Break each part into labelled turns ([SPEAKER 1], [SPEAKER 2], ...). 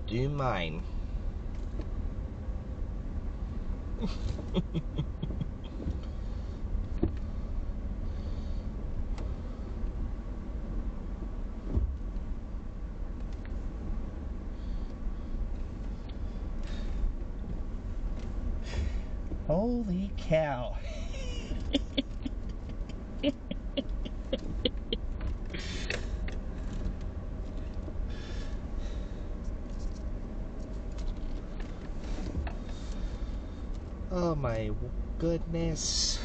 [SPEAKER 1] do mine. Holy cow. Oh my goodness.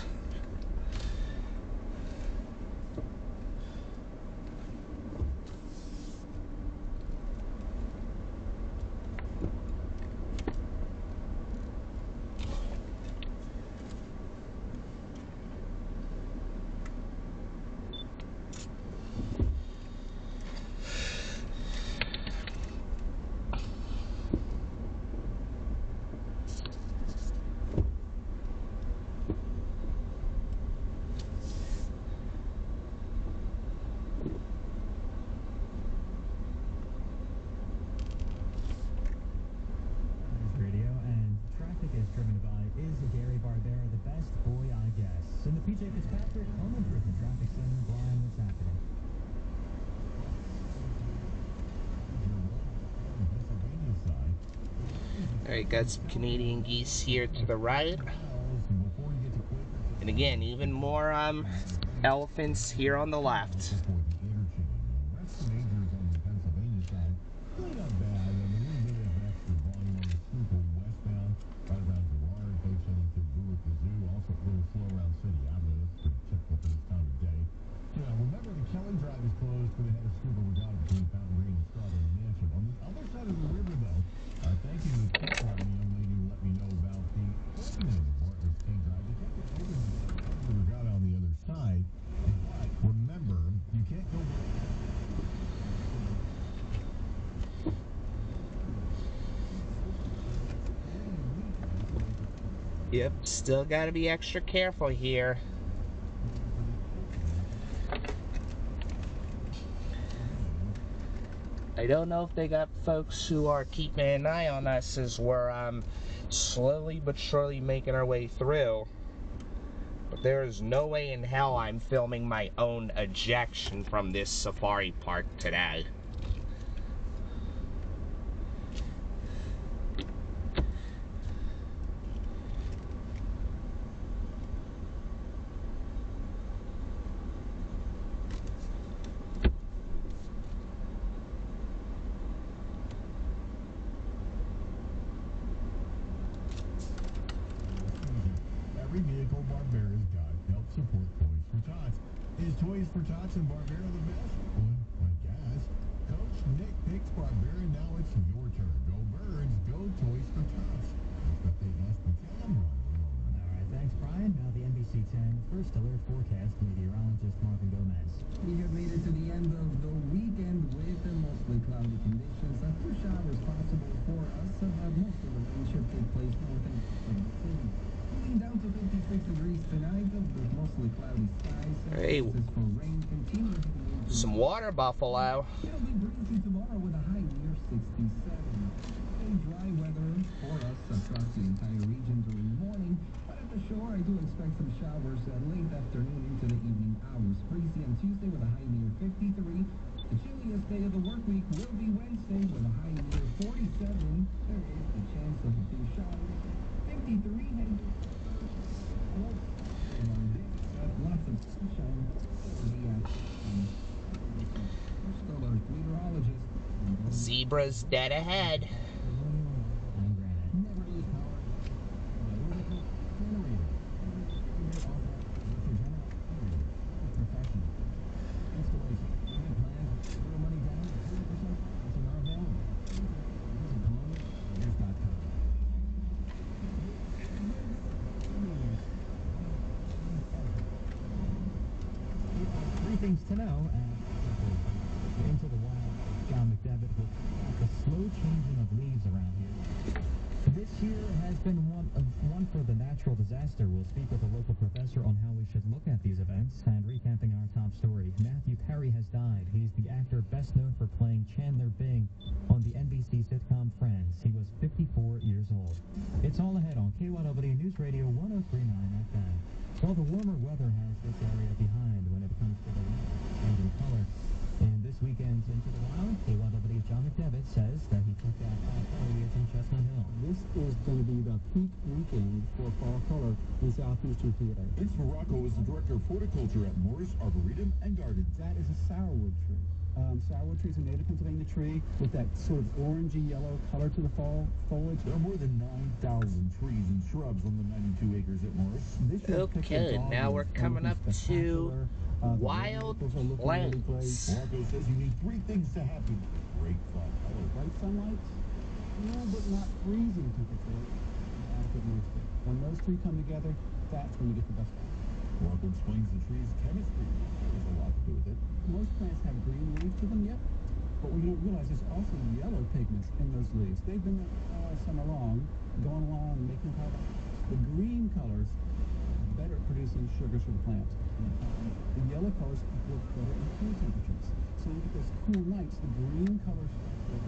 [SPEAKER 1] Alright, got some Canadian geese here to the right. And again, even more elephants here on the left. Yep, still gotta be extra careful here. I don't know if they got folks who are keeping an eye on us as we're slowly but surely making our way through. But there is no way in hell I'm filming my own ejection from this safari park today.
[SPEAKER 2] Every vehicle Barbera's got helps support Toys for Tots. Is Toys for Tots and Barbera the best? Well, I guess. Coach Nick picks Barbera, now it's your turn. Go Birds, go Toys for Tots. That's what they asked the 10 run.
[SPEAKER 3] Alright, thanks Brian. Now the NBC 10 First Alert Forecast meteorologist Marvin Gomez.
[SPEAKER 4] We have made it to the end of the weekend with mostly cloudy conditions. A few showers possible for us, but most of the rain should take place north and east of the city. Down to 56 degrees tonight with mostly cloudy skies.
[SPEAKER 1] Hey,
[SPEAKER 4] For rain continue
[SPEAKER 1] some water buffalo.
[SPEAKER 4] It'll be breezy tomorrow with a high near 67. A dry weather for us across the entire region during the morning, but at the shore I do expect some showers late afternoon into the evening hours. Breezy on Tuesday with a high near 53. The chilliest day of the work week will be Wednesday with a high near 47. There is a chance of a few showers. 53 heading lots of sunshine. Meteorologist.
[SPEAKER 1] Zebra's dead ahead.
[SPEAKER 3] Things to know into the wild. John McDevitt with the slow changing of leaves around here. This year has been one for the natural disaster. We'll speak with a local professor on how we should look at these events. And recapping our top story, Matthew Perry has died. He's the actor best known for playing Chandler Bing on the NBC sitcom years old. It's all ahead on KYW News Radio 103.9 FM. Well, the warmer weather has this area behind when it comes to the change in color. And this weekend's Into the Wild, KYW's John McDevitt says that he took out fall foliage in Chestnut Hill.
[SPEAKER 5] This is going to be the peak weekend for fall color in southeastern PA.
[SPEAKER 2] Vince Morocco is the director of horticulture at Morris Arboretum and Gardens.
[SPEAKER 5] That is a sourwood tree. Sourwood tree is a native Pennsylvania tree with that sort of orangey yellow color to the fall foliage.
[SPEAKER 2] There are more than 9,000 trees and shrubs on the 92 acres at Morris.
[SPEAKER 1] Okay, now we're coming up to Wild Plains.
[SPEAKER 2] Morocco says you need 3 things to happen. Great fun.
[SPEAKER 5] Bright sunlight, cool but not freezing temperature, and adequate moisture. When those 3 come together, that's when you get the best fun.
[SPEAKER 2] Morocco explains the tree's chemistry. There's a lot to do with it.
[SPEAKER 5] Most plants have green leaves to them yet, but what you don't realize is also yellow pigments in those leaves. They've been there all summer long, going along, making product. The green colors better at producing sugars for the plant. The yellow colors work better in cool temperatures. So you get those cool nights, the green colors are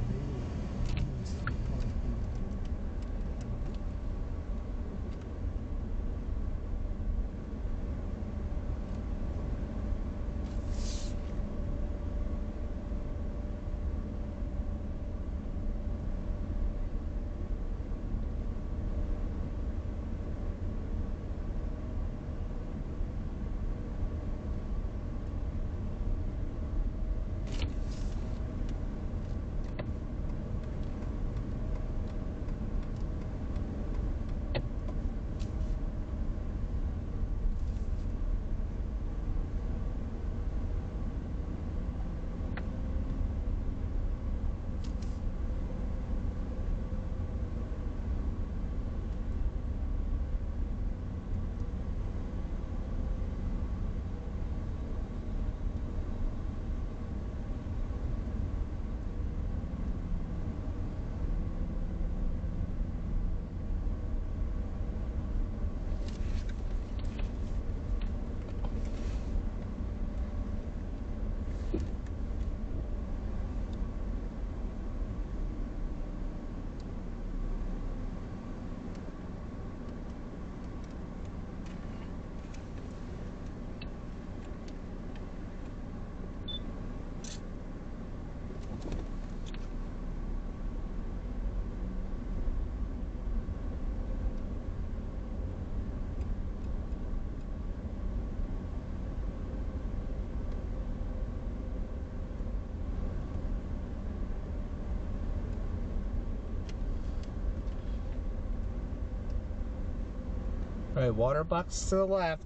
[SPEAKER 1] Alright, water buckets to the left.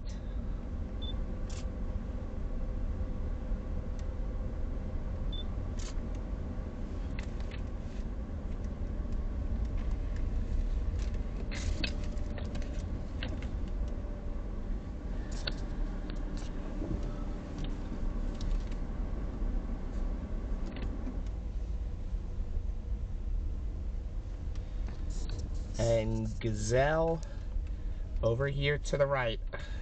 [SPEAKER 1] And Gazelle over here to the right.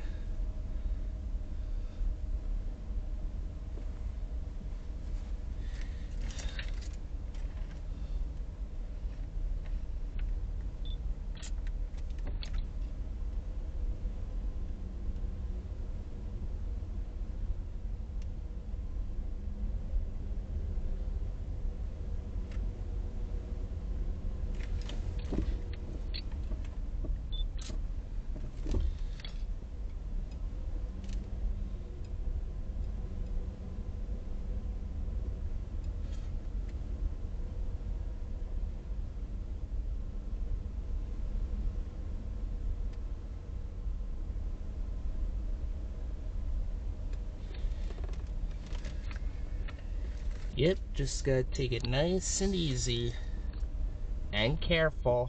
[SPEAKER 1] Yep, just gotta take it nice and easy and careful,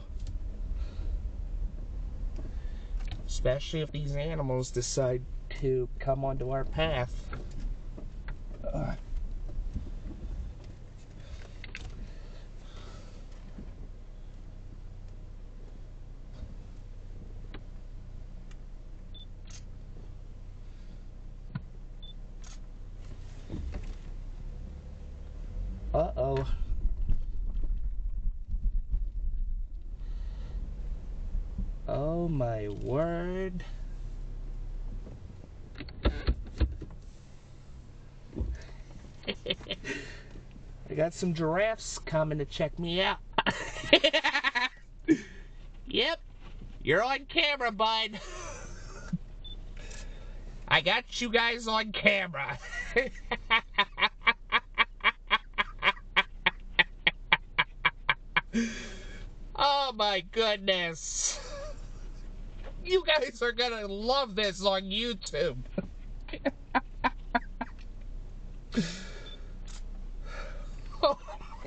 [SPEAKER 1] especially if these animals decide to come onto our path. Uh-oh. Oh my word. I got some giraffes coming to check me out. Yep, you're on camera, bud. I got you guys on camera. Oh my goodness. You guys are gonna love this on YouTube. Oh.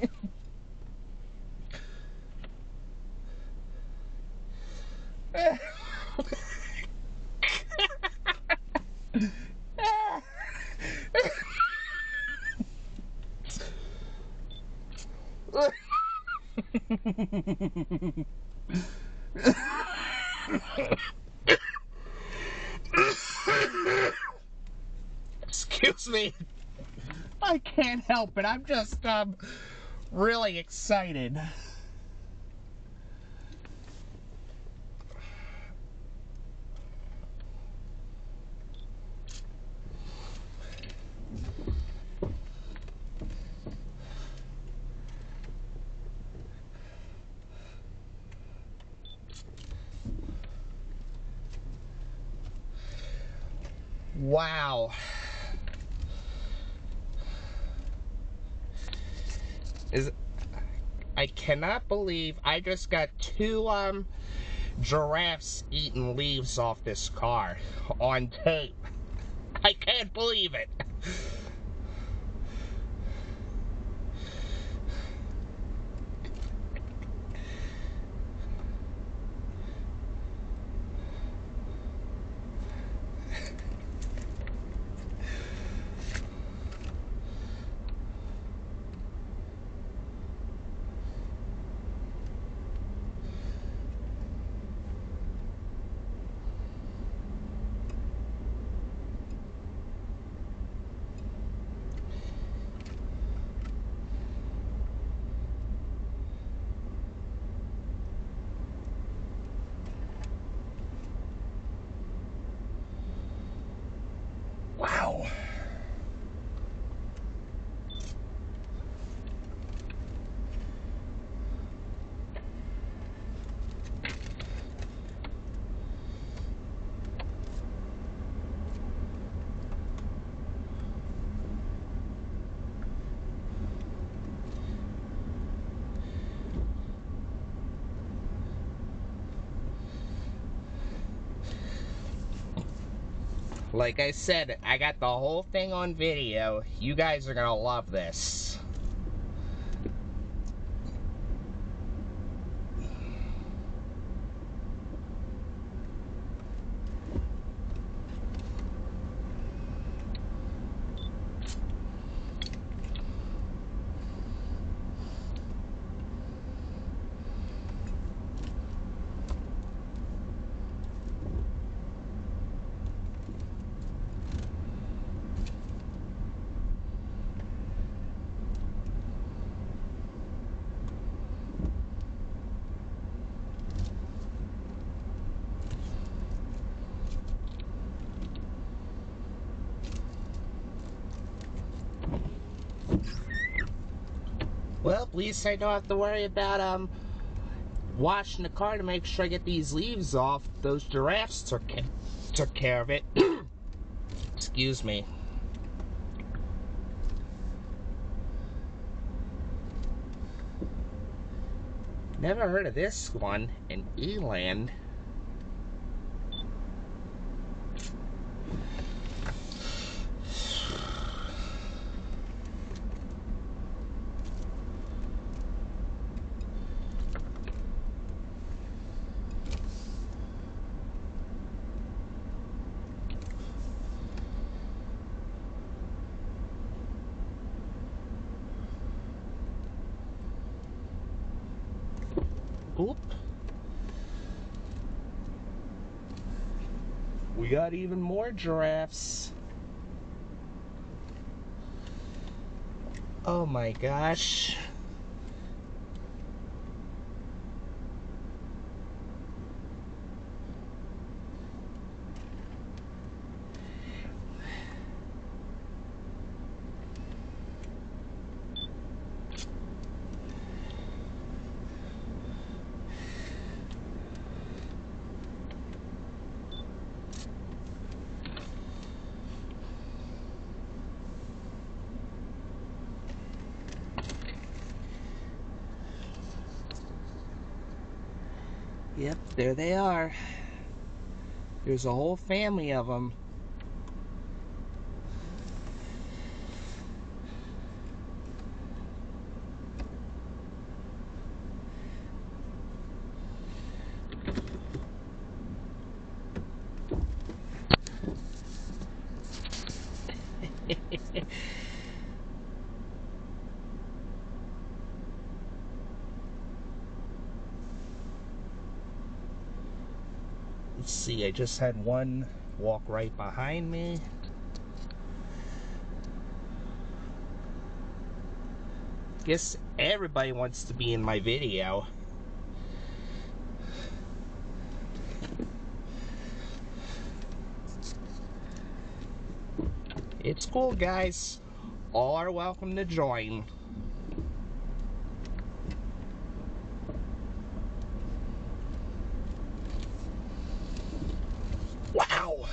[SPEAKER 1] Excuse me. I can't help it. I'm just really excited. Wow. I cannot believe I just got 2 giraffes eating leaves off this car on tape. I can't believe it. Wow. Like I said, I got the whole thing on video. You guys are gonna love this. Well, at least I don't have to worry about washing the car to make sure I get these leaves off. Those giraffes took care of it. Excuse me. Never heard of this one in Eland. Oop. We got even more giraffes. Oh my gosh. Yep, there they are. There's a whole family of them. Let's see, I just had one walk right behind me. Guess everybody wants to be in my video. It's cool, guys. All are welcome to join. Wow!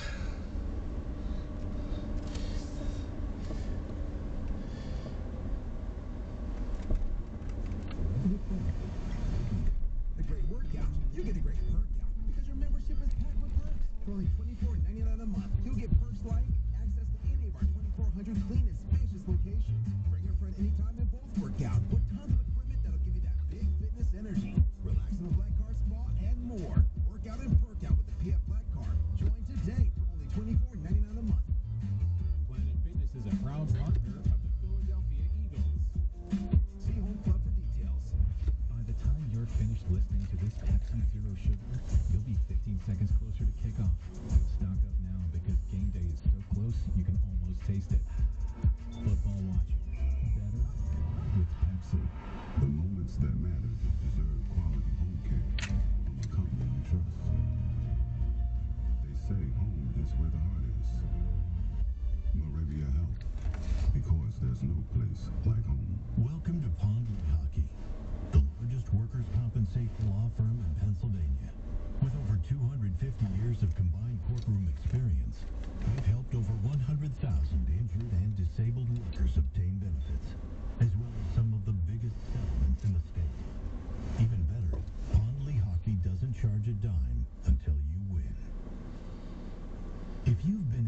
[SPEAKER 2] The great workout. You get a great perk out because your membership is packed with perks. For only $24.99 a month, you'll get perks like access to any of our 2,400 clean and spacious locations. Bring your friend anytime and both work out with tons of equipment that'll give you that big fitness energy. Relax in the Black Car Spa and more. Work out and perk out with the PF Black Car. Join today for only $24.99 a month.
[SPEAKER 3] Planet Fitness is a proud partner of the Philadelphia Eagles.
[SPEAKER 2] See Home Club for details.
[SPEAKER 3] By the time you're finished listening to this Pepsi Zero Sugar, you'll be 15 seconds closer to kickoff. Stock up now because game day is so close you can almost taste it. Football watching, better with Pepsi.
[SPEAKER 2] The moments that matter deserve quality home care from a company you trust. They say home is where the heart is. Moravia Health, because there's no place like home.
[SPEAKER 6] Welcome to Pond Hockey, the largest workers' compensation law firm in Pennsylvania. With over 250 years of combined courtroom experience, we've helped over 100,000 injured and disabled workers obtain benefits, as well as some of the biggest settlements in the state. Even better, Pondley Hockey doesn't charge a dime until you win. If you've been